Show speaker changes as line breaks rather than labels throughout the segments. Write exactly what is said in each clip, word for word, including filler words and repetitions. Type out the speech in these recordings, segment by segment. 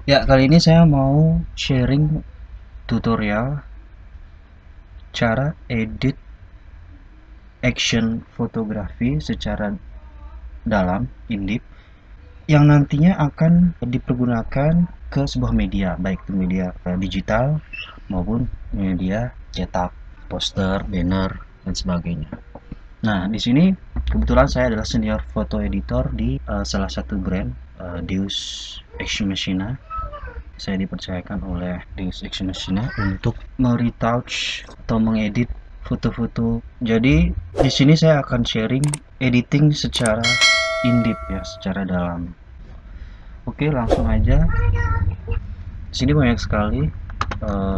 Ya, kali ini saya mau sharing tutorial cara edit action fotografi secara dalam, in-depth, yang nantinya akan dipergunakan ke sebuah media, baik itu media digital maupun media cetak, poster, banner, dan sebagainya. Nah, di sini kebetulan saya adalah senior foto editor di uh, salah satu brand, uh, Deus Ex Machina. Saya dipercayakan oleh Deus Ex Machina untuk meretouch atau mengedit foto-foto. Jadi di sini saya akan sharing editing secara in-depth ya, secara dalam. Oke, langsung aja. Di sini banyak sekali uh,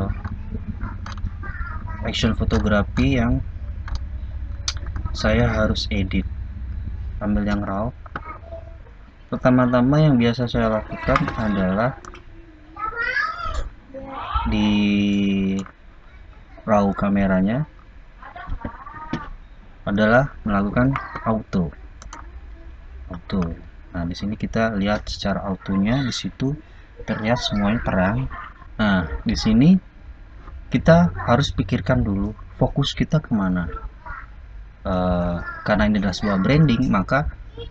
action fotografi yang saya harus edit. Ambil yang raw. Pertama-tama yang biasa saya lakukan adalah di raw kameranya adalah melakukan auto. Auto. Nah, di sini kita lihat secara autonya, di situ terlihat semuanya terang. Nah, di sini kita harus pikirkan dulu fokus kita kemana. Uh, karena ini adalah sebuah branding, maka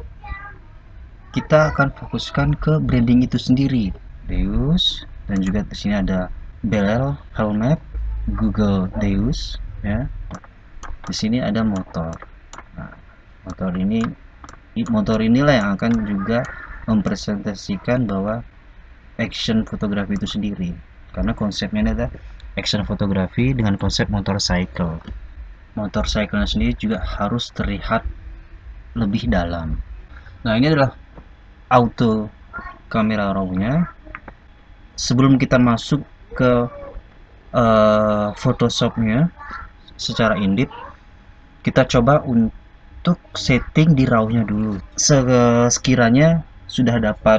kita akan fokuskan ke branding itu sendiri. Deus, dan juga di sini ada Bell Helmet, Google Deus, ya. Di sini ada motor. Nah, motor ini, motor inilah yang akan juga mempresentasikan bahwa action fotografi itu sendiri. Karena konsepnya adalah action fotografi dengan konsep motorcycle. Motorcycle sendiri juga harus terlihat lebih dalam. Nah, ini adalah auto kamera raw-nya. Sebelum kita masuk ke uh, Photoshop-nya secara in-depth, kita coba untuk setting di raw-nya dulu. Sekiranya sudah dapat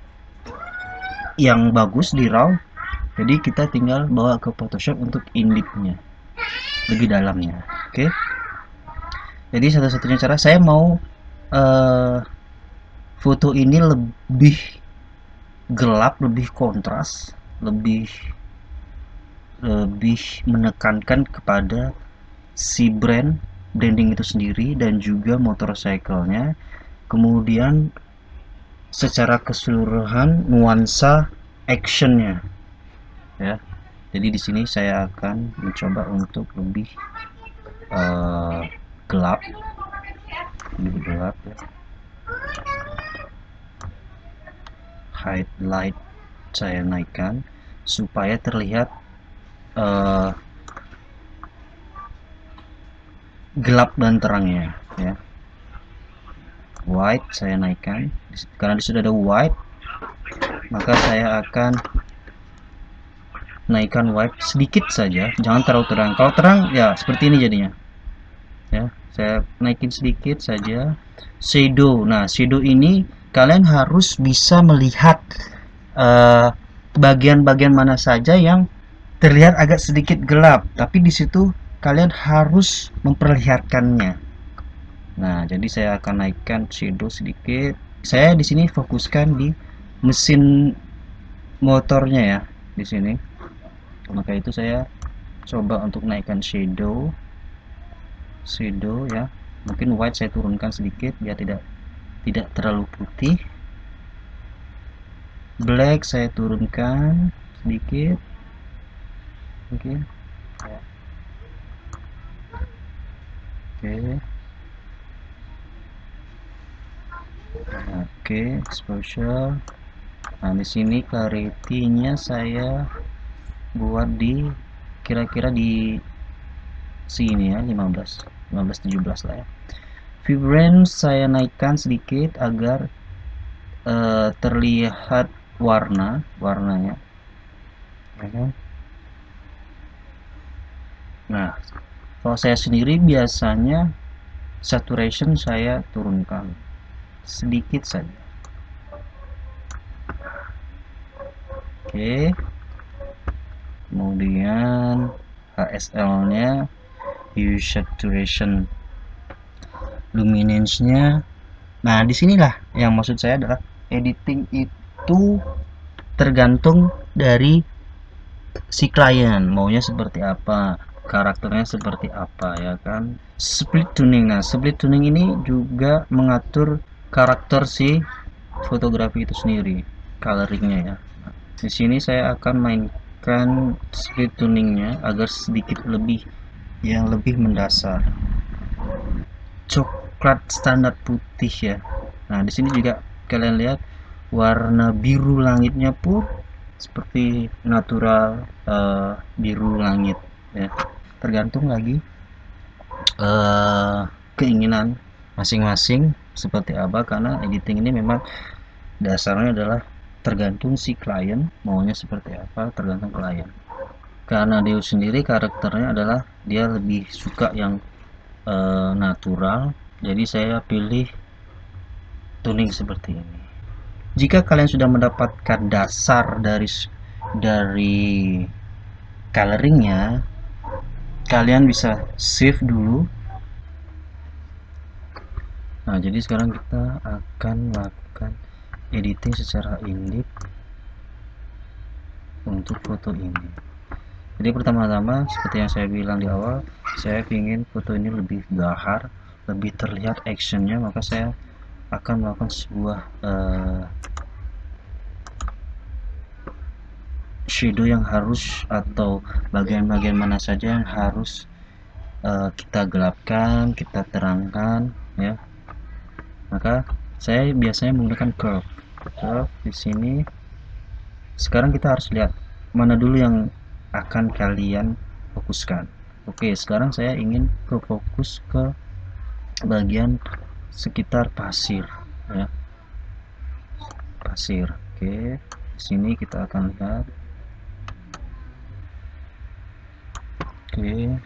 yang bagus di raw, jadi kita tinggal bawa ke Photoshop untuk in-depth-nya, lebih dalamnya. Oke. Okay? Jadi satu-satunya cara saya mau uh, foto ini lebih gelap, lebih kontras, lebih lebih menekankan kepada si brand branding itu sendiri dan juga motorcycle-nya. Kemudian secara keseluruhan nuansa actionnya, ya. Jadi di sini saya akan mencoba untuk lebih uh, gelap, lebih gelap ya. Highlight saya naikkan supaya terlihat uh, gelap dan terangnya, ya. White saya naikkan karena di sudah ada white, maka saya akan naikkan white sedikit saja, jangan terlalu terang. Kalau terang ya seperti ini jadinya, ya. Saya naikin sedikit saja. Shadow, nah shadow ini kalian harus bisa melihat bagian-bagian uh, mana saja yang terlihat agak sedikit gelap, tapi di situ kalian harus memperlihatkannya. Nah, jadi saya akan naikkan shadow sedikit. Saya di sini fokuskan di mesin motornya ya, di sini. Maka itu saya coba untuk naikkan shadow, shadow ya. Mungkin white saya turunkan sedikit biar tidak tidak terlalu putih. Black saya turunkan sedikit. Oke. Okay. Oke. Okay. Oke, okay, exposure. Nah, di sini clarity-nya saya buat di kira-kira di sini ya, lima belas, lima belas tujuh belas lah ya. Vibrance saya naikkan sedikit agar uh, terlihat warna, warnanya. Nah, kalau saya sendiri biasanya saturation saya turunkan sedikit saja. Oke. Kemudian H S L-nya, hue saturation, luminance-nya. Nah, disinilah yang maksud saya adalah editing itu tergantung dari si klien maunya seperti apa, karakternya seperti apa, ya kan. Split tuning, nah split tuning ini juga mengatur karakter si fotografi itu sendiri, coloringnya ya. Nah, di sini saya akan mainkan split tuningnya agar sedikit lebih yang lebih mendasar, coklat standar putih ya. Nah di sini juga kalian lihat warna biru langitnya pun seperti natural, uh, biru langit ya, tergantung lagi uh, keinginan masing-masing seperti apa, karena editing ini memang dasarnya adalah tergantung si klien maunya seperti apa, tergantung klien. Karena Deus sendiri karakternya adalah dia lebih suka yang uh, natural, jadi saya pilih tuning seperti ini. Jika kalian sudah mendapatkan dasar dari dari coloringnya, kalian bisa save dulu. Nah jadi sekarang kita akan melakukan editing secara indip untuk foto ini. Jadi pertama-tama seperti yang saya bilang di awal, saya ingin foto ini lebih gahar, lebih terlihat actionnya, maka saya akan melakukan sebuah uh, shadow yang harus, atau bagian-bagian mana saja yang harus uh, kita gelapkan, kita terangkan ya. Maka saya biasanya menggunakan curve. Curve di sini. Sekarang kita harus lihat mana dulu yang akan kalian fokuskan. Oke, sekarang saya ingin ke fokus ke bagian sekitar pasir ya. Pasir. Oke, di sini kita akan lihat. Oke,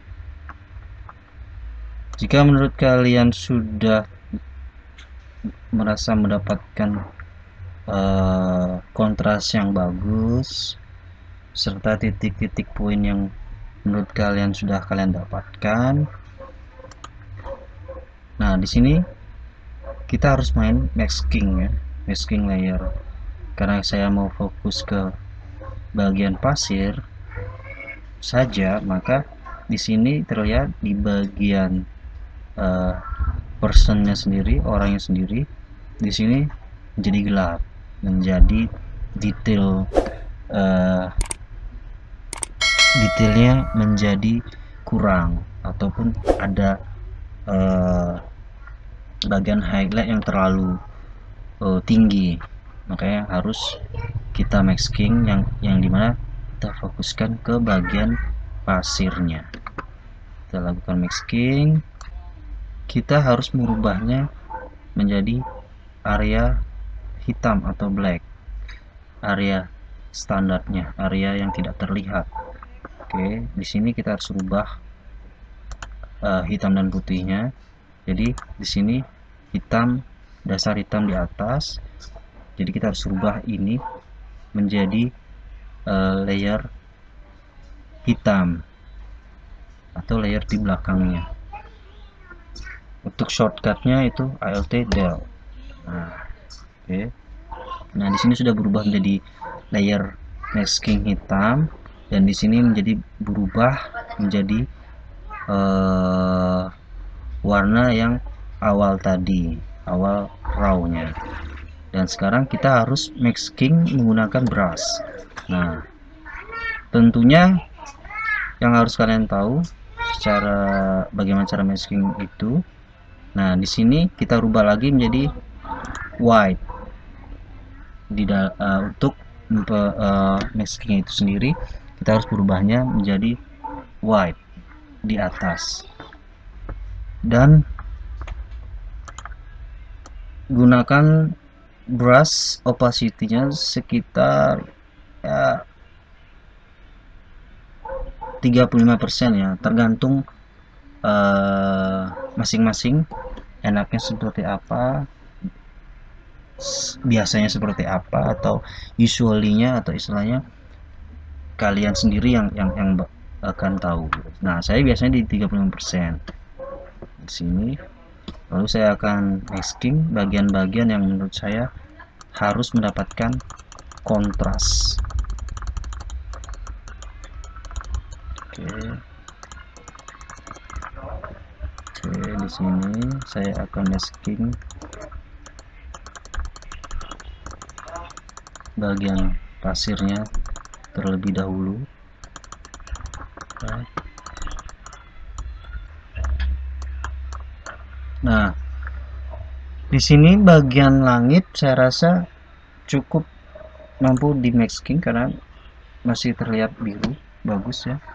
jika menurut kalian sudah merasa mendapatkan uh, kontras yang bagus serta titik-titik poin yang menurut kalian sudah kalian dapatkan, nah di sini kita harus main masking ya, masking layer. Karena saya mau fokus ke bagian pasir saja, maka di sini terlihat di bagian uh, personnya sendiri, orangnya sendiri, di sini menjadi gelap, menjadi detail uh, detailnya menjadi kurang, ataupun ada uh, bagian highlight yang terlalu uh, tinggi. Makanya harus kita masking yang yang dimana kita fokuskan ke bagian pasirnya. Kita lakukan masking. Kita harus merubahnya menjadi area hitam atau black, area standarnya, area yang tidak terlihat. Oke, di sini kita harus rubah uh, hitam dan putihnya. Jadi di sini hitam, dasar hitam di atas. Jadi kita harus rubah ini menjadi uh, layer hitam atau layer di belakangnya. Untuk shortcutnya itu Alt Del. Nah, oke. Okay. Nah di sini sudah berubah menjadi layer masking hitam, dan di sini menjadi berubah menjadi uh, warna yang awal tadi, awal rawnya. Dan sekarang kita harus masking menggunakan brush. Nah, tentunya yang harus kalian tahu secara bagaimana cara masking itu. Nah, di sini kita rubah lagi menjadi white di uh, untuk uh, masking itu sendiri, kita harus berubahnya menjadi white di atas, dan gunakan brush opacity-nya sekitar ya tiga puluh lima persen ya, tergantung masing-masing uh, enaknya seperti apa, biasanya seperti apa, atau usually-nya atau istilahnya kalian sendiri yang yang yang akan tahu. Nah, saya biasanya di tiga puluh lima persen di sini. Lalu saya akan masking bagian-bagian yang menurut saya harus mendapatkan kontras. Oke. Oke, di sini saya akan masking bagian pasirnya terlebih dahulu. Nah, di sini bagian langit saya rasa cukup mampu di masking karena masih terlihat biru, bagus ya.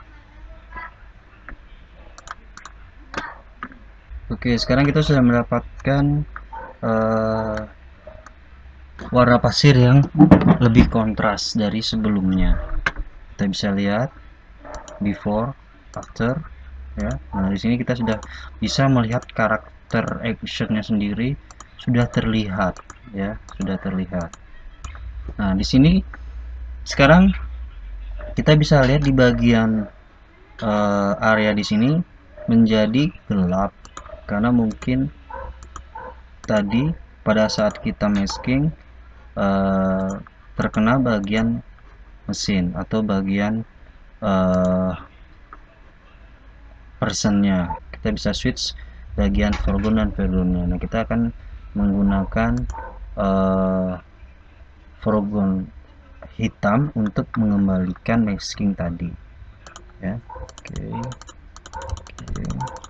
Oke, sekarang kita sudah mendapatkan uh, warna pasir yang lebih kontras dari sebelumnya. Kita bisa lihat before, after, ya. Nah, di sini kita sudah bisa melihat karakter actionnya sendiri sudah terlihat, ya, sudah terlihat. Nah, di sini sekarang kita bisa lihat di bagian uh, area di sini menjadi gelap karena mungkin tadi pada saat kita masking uh, terkena bagian mesin atau bagian uh, personnya. Kita bisa switch bagian foreground dan backgroundnya. Nah, kita akan menggunakan uh, foreground hitam untuk mengembalikan masking tadi, ya. Oke, oke,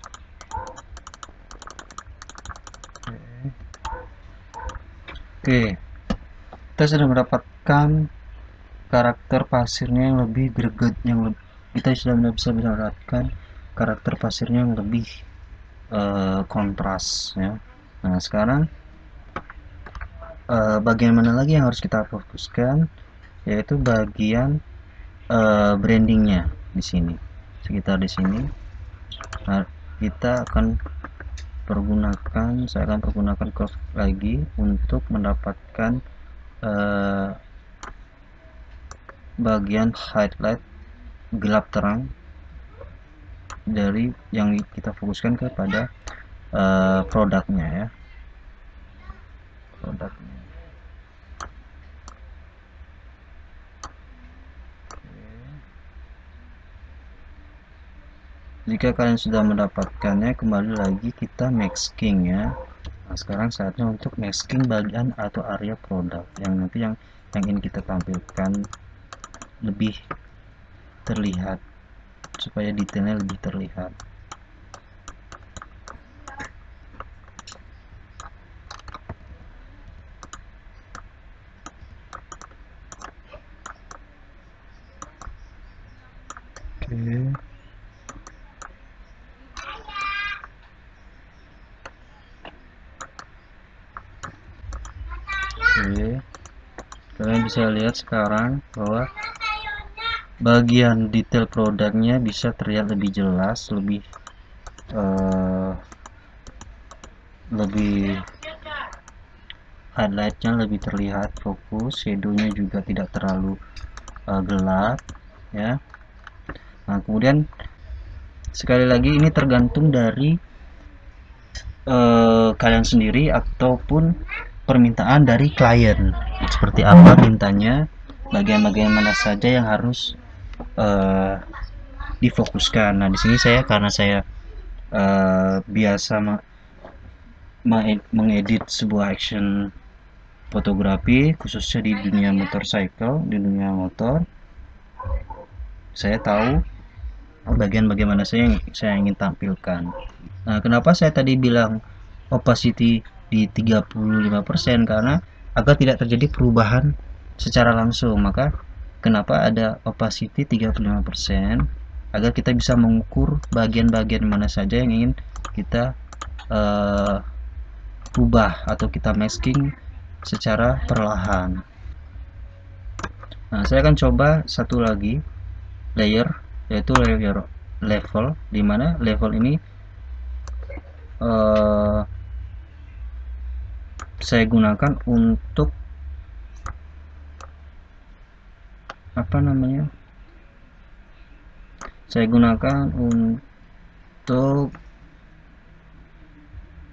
oke. Kita sudah mendapatkan karakter pasirnya yang lebih greget, yang lebih, kita sudah bisa mendapatkan karakter pasirnya yang lebih uh, kontras, ya. Nah, sekarang uh, bagian mana lagi yang harus kita fokuskan, yaitu bagian uh, brandingnya di sini, sekitar di sini. Nah, kita akan pergunakan, saya akan pergunakan curve lagi untuk mendapatkan uh, bagian highlight gelap terang dari yang kita fokuskan kepada uh, produknya, ya, produknya. Jika kalian sudah mendapatkannya, kembali lagi kita masking, ya. Nah, sekarang saatnya untuk masking bagian atau area produk yang nanti yang yang ingin kita tampilkan lebih terlihat, supaya detailnya lebih terlihat. Oke. Oke, kalian bisa lihat sekarang bahwa bagian detail produknya bisa terlihat lebih jelas, lebih uh, lebih highlightnya lebih terlihat fokus, shadownya juga tidak terlalu uh, gelap, ya. Nah, kemudian sekali lagi ini tergantung dari uh, kalian sendiri ataupun permintaan dari klien, seperti apa mintanya, bagian-bagian mana saja yang harus uh, difokuskan. Nah, di sini saya karena saya uh, biasa mengedit sebuah action fotografi, khususnya di dunia motorcycle, di dunia motor, saya tahu bagian-bagian mana saya yang saya ingin tampilkan. Nah, kenapa saya tadi bilang opacity di tiga puluh lima persen, karena agar tidak terjadi perubahan secara langsung, maka kenapa ada opacity tiga puluh lima persen, agar kita bisa mengukur bagian-bagian mana saja yang ingin kita uh, ubah atau kita masking secara perlahan. Nah, saya akan coba satu lagi layer, yaitu layer level, dimana level ini uh, saya gunakan untuk apa namanya saya gunakan untuk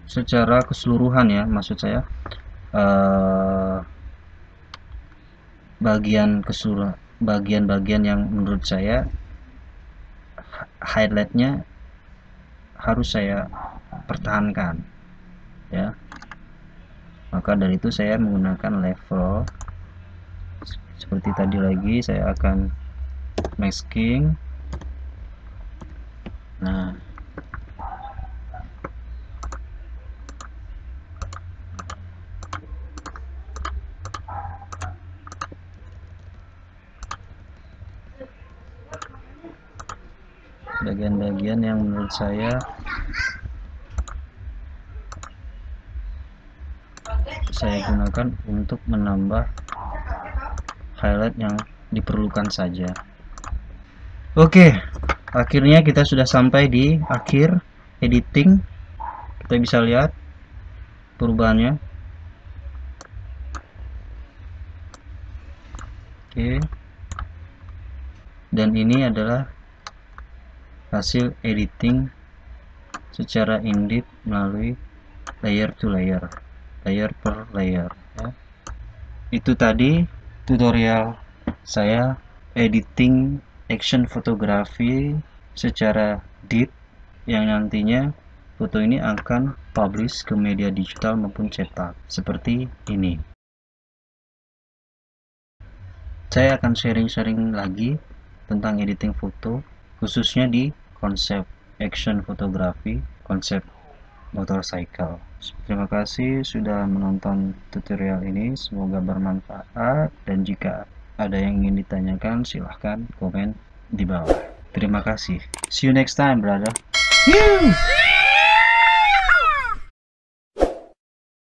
secara keseluruhan, ya, maksud saya uh, bagian keseluruhan bagian-bagian yang menurut saya highlightnya harus saya pertahankan ya. Maka dari itu saya menggunakan level seperti tadi lagi. Saya akan masking. Nah, bagian-bagian yang menurut saya saya gunakan untuk menambah highlight yang diperlukan saja. Oke, akhirnya kita sudah sampai di akhir editing. Kita bisa lihat perubahannya. Oke, dan ini adalah hasil editing secara in-depth melalui layer to layer, layer per layer ya. Itu tadi tutorial saya editing action fotografi secara deep, yang nantinya foto ini akan publish ke media digital maupun cetak seperti ini. Saya akan sharing-sharing lagi tentang editing foto, khususnya di konsep action fotografi, konsep motorcycle. Terima kasih sudah menonton tutorial ini, semoga bermanfaat, dan jika ada yang ingin ditanyakan silahkan komen di bawah. Terima kasih. See you next time, brother. Woo!